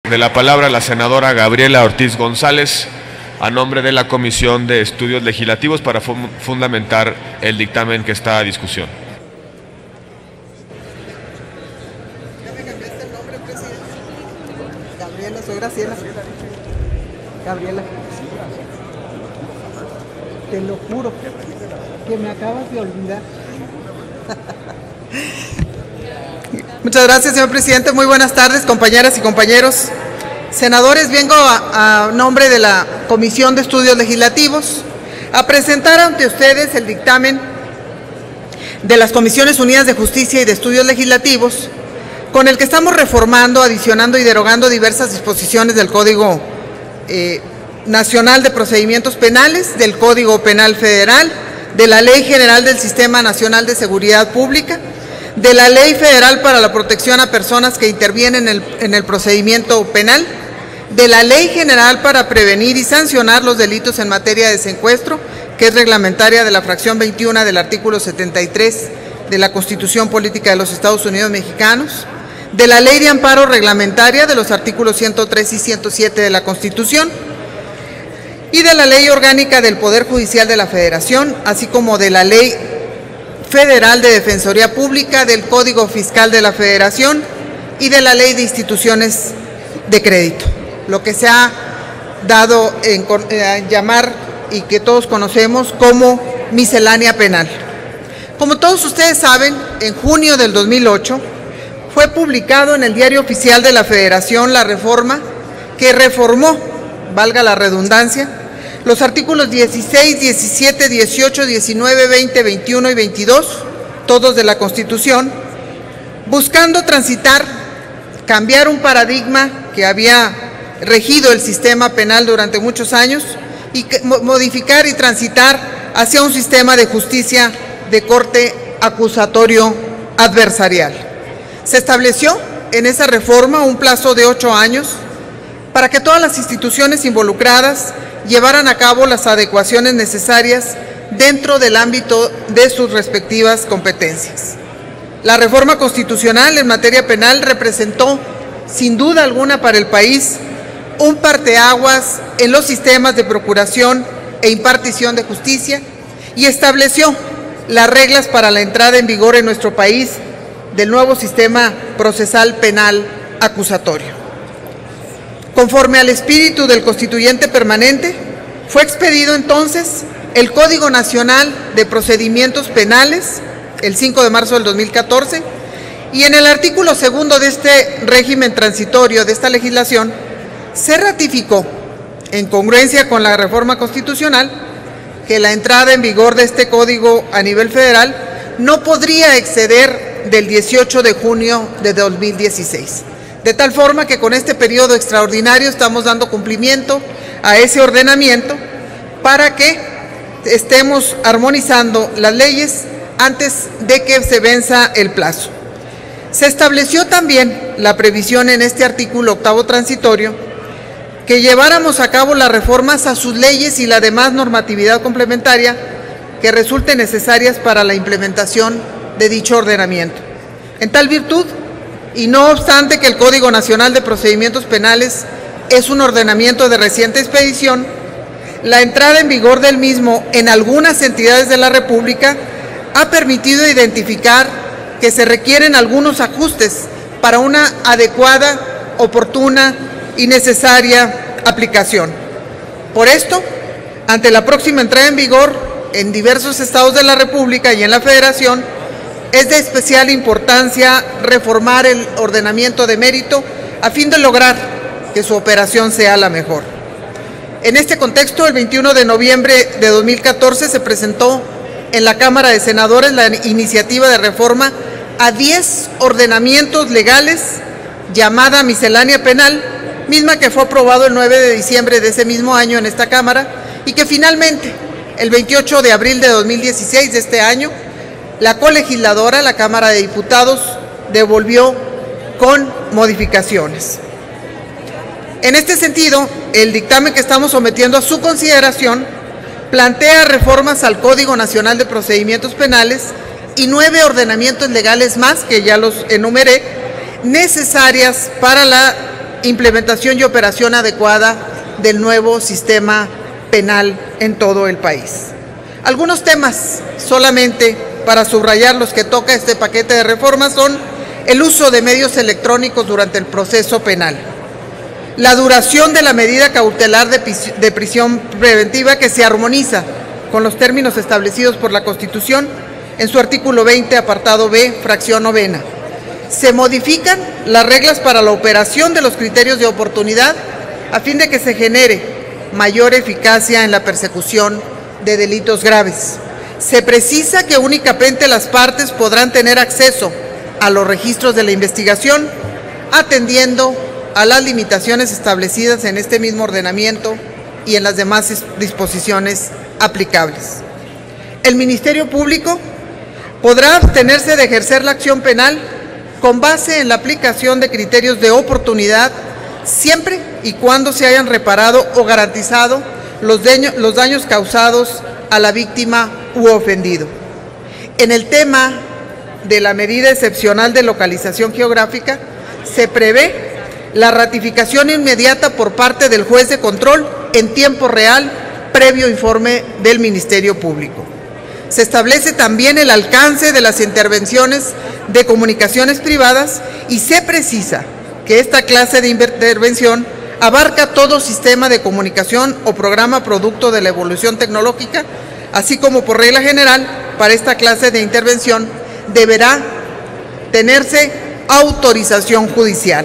de la palabra a la senadora Gabriela Ortiz González a nombre de la Comisión de Estudios Legislativos para fundamentar el dictamen que está a discusión. ¿Ya me cambiaste el nombre, presidente? Gabriela, soy Graciela. Gabriela. Te lo juro que me acabas de olvidar. Muchas gracias, señor presidente. Muy buenas tardes, compañeras y compañeros. Senadores, vengo a nombre de la Comisión de Estudios Legislativos a presentar ante ustedes el dictamen de las Comisiones Unidas de Justicia y de Estudios Legislativos, con el que estamos reformando, adicionando y derogando diversas disposiciones del Código Nacional de Procedimientos Penales, del Código Penal Federal, de la Ley General del Sistema Nacional de Seguridad Pública, de la Ley Federal para la Protección a Personas que intervienen en el procedimiento penal, de la Ley General para prevenir y sancionar los delitos en materia de secuestro, que es reglamentaria de la fracción 21 del artículo 73 de la Constitución Política de los Estados Unidos Mexicanos, de la Ley de Amparo Reglamentaria de los artículos 103 y 107 de la Constitución, y de la Ley Orgánica del Poder Judicial de la Federación, así como de la Ley Federal de Defensoría Pública, del Código Fiscal de la Federación y de la Ley de Instituciones de Crédito, lo que se ha dado en llamar y que todos conocemos como miscelánea penal. Como todos ustedes saben, en junio del 2008 fue publicado en el Diario Oficial de la Federación la reforma que reformó, valga la redundancia, los artículos 16, 17, 18, 19, 20, 21 y 22, todos de la Constitución, buscando transitar, cambiar un paradigma que había regido el sistema penal durante muchos años y modificar y transitar hacia un sistema de justicia de corte acusatorio adversarial. Se estableció en esa reforma un plazo de 8 años para que todas las instituciones involucradas llevaran a cabo las adecuaciones necesarias dentro del ámbito de sus respectivas competencias. La reforma constitucional en materia penal representó, sin duda alguna para el país, un parteaguas en los sistemas de procuración e impartición de justicia y estableció las reglas para la entrada en vigor en nuestro país del nuevo sistema procesal penal acusatorio. Conforme al espíritu del Constituyente Permanente, fue expedido entonces el Código Nacional de Procedimientos Penales, el 5 de marzo del 2014, y en el artículo 2 de este régimen transitorio de esta legislación, se ratificó, en congruencia con la reforma constitucional, que la entrada en vigor de este código a nivel federal no podría exceder del 18 de junio de 2016. De tal forma que con este periodo extraordinario estamos dando cumplimiento a ese ordenamiento para que estemos armonizando las leyes antes de que se venza el plazo. Se estableció también la previsión en este artículo 8º transitorio que lleváramos a cabo las reformas a sus leyes y la demás normatividad complementaria que resulten necesarias para la implementación de dicho ordenamiento. En tal virtud, y no obstante que el Código Nacional de Procedimientos Penales es un ordenamiento de reciente expedición, la entrada en vigor del mismo en algunas entidades de la República ha permitido identificar que se requieren algunos ajustes para una adecuada, oportuna y necesaria aplicación. Por esto, ante la próxima entrada en vigor en diversos estados de la República y en la Federación, es de especial importancia reformar el ordenamiento de mérito a fin de lograr que su operación sea la mejor. En este contexto, el 21 de noviembre de 2014 se presentó en la Cámara de Senadores la iniciativa de reforma a 10 ordenamientos legales llamada miscelánea penal, misma que fue aprobado el 9 de diciembre de ese mismo año en esta Cámara y que finalmente, el 28 de abril de 2016 de este año, la colegisladora, la Cámara de Diputados, devolvió con modificaciones. En este sentido, el dictamen que estamos sometiendo a su consideración plantea reformas al Código Nacional de Procedimientos Penales y 9 ordenamientos legales más, que ya los enumeré, necesarias para la implementación y operación adecuada del nuevo sistema penal en todo el país. Algunos temas, solamente para subrayar los que toca este paquete de reformas, son el uso de medios electrónicos durante el proceso penal, la duración de la medida cautelar de prisión preventiva, que se armoniza con los términos establecidos por la Constitución en su artículo 20, apartado B, fracción novena. Se modifican las reglas para la operación de los criterios de oportunidad a fin de que se genere mayor eficacia en la persecución de delitos graves. Se precisa que únicamente las partes podrán tener acceso a los registros de la investigación, atendiendo a las limitaciones establecidas en este mismo ordenamiento y en las demás disposiciones aplicables. El Ministerio Público podrá abstenerse de ejercer la acción penal con base en la aplicación de criterios de oportunidad, siempre y cuando se hayan reparado o garantizado los daños causados a la víctima u ofendido. En el tema de la medida excepcional de localización geográfica, se prevé la ratificación inmediata por parte del juez de control en tiempo real, previo informe del Ministerio Público. Se establece también el alcance de las intervenciones de comunicaciones privadas y se precisa que esta clase de intervención abarca todo sistema de comunicación o programa producto de la evolución tecnológica, así como por regla general, para esta clase de intervención deberá tenerse autorización judicial.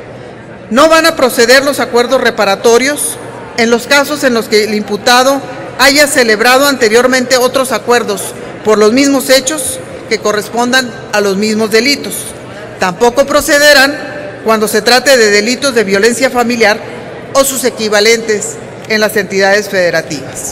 No van a proceder los acuerdos reparatorios en los casos en los que el imputado haya celebrado anteriormente otros acuerdos por los mismos hechos que correspondan a los mismos delitos. Tampoco procederán cuando se trate de delitos de violencia familiar o sus equivalentes en las entidades federativas.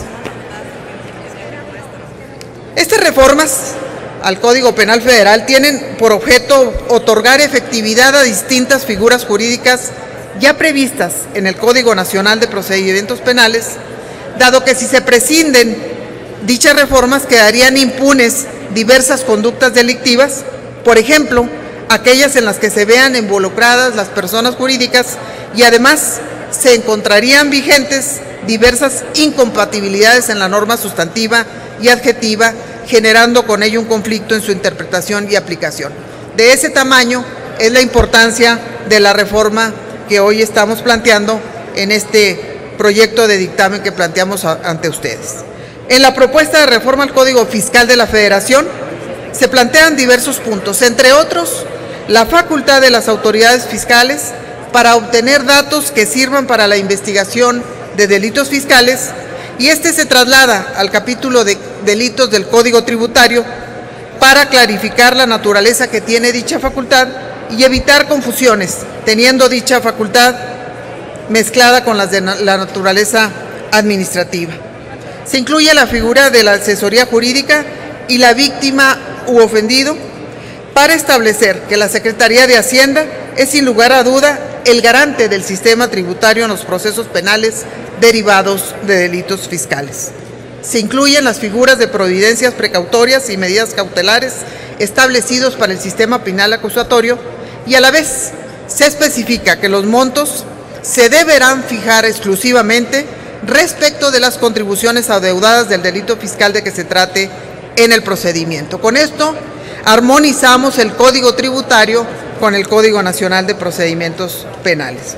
Estas reformas al Código Penal Federal tienen por objeto otorgar efectividad a distintas figuras jurídicas ya previstas en el Código Nacional de Procedimientos Penales, dado que si se prescinden dichas reformas quedarían impunes diversas conductas delictivas, por ejemplo, aquellas en las que se vean involucradas las personas jurídicas, y además se encontrarían vigentes diversas incompatibilidades en la norma sustantiva y adjetiva, generando con ello un conflicto en su interpretación y aplicación. De ese tamaño es la importancia de la reforma que hoy estamos planteando en este proyecto de dictamen que planteamos ante ustedes. En la propuesta de reforma al Código Fiscal de la Federación se plantean diversos puntos, entre otros, la facultad de las autoridades fiscales para obtener datos que sirvan para la investigación de delitos fiscales, y este se traslada al capítulo de delitos del Código Tributario para clarificar la naturaleza que tiene dicha facultad y evitar confusiones, teniendo dicha facultad mezclada con las de la naturaleza administrativa. Se incluye la figura de la asesoría jurídica y la víctima u ofendido para establecer que la Secretaría de Hacienda es sin lugar a duda el garante del sistema tributario en los procesos penales derivados de delitos fiscales. Se incluyen las figuras de providencias precautorias y medidas cautelares establecidos para el sistema penal acusatorio, y a la vez se especifica que los montos se deberán fijar exclusivamente respecto de las contribuciones adeudadas del delito fiscal de que se trate en el procedimiento. Con esto armonizamos el Código Tributario con el Código Nacional de Procedimientos Penales.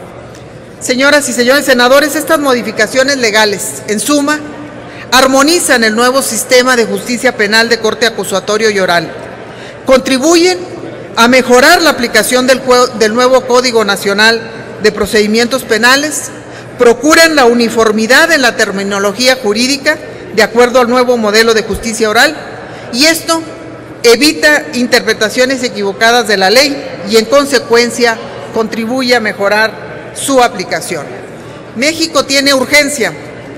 Señoras y señores senadores, estas modificaciones legales, en suma, armonizan el nuevo sistema de justicia penal de corte acusatorio y oral, contribuyen a mejorar la aplicación del nuevo Código Nacional de Procedimientos Penales, procuran la uniformidad en la terminología jurídica de acuerdo al nuevo modelo de justicia oral, y esto evita interpretaciones equivocadas de la ley y en consecuencia contribuye a mejorar su aplicación. México tiene urgencia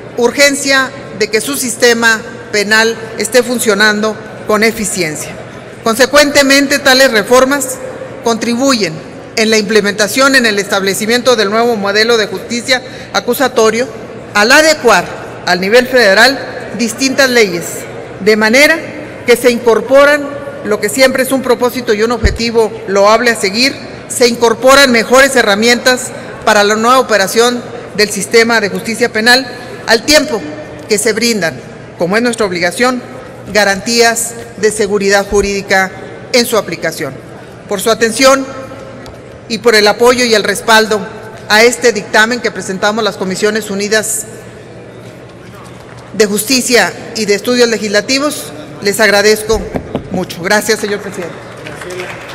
de que su sistema penal esté funcionando con eficiencia. Consecuentemente, tales reformas contribuyen en la implementación en el establecimiento del nuevo modelo de justicia acusatorio al adecuar al nivel federal distintas leyes, de manera que se incorporan lo que siempre es un propósito y un objetivo loable a seguir, se incorporan mejores herramientas para la nueva operación del sistema de justicia penal, al tiempo que se brindan, como es nuestra obligación, garantías de seguridad jurídica en su aplicación. Por su atención y por el apoyo y el respaldo a este dictamen que presentamos las Comisiones Unidas de Justicia y de Estudios Legislativos, les agradezco mucho. Gracias, señor presidente.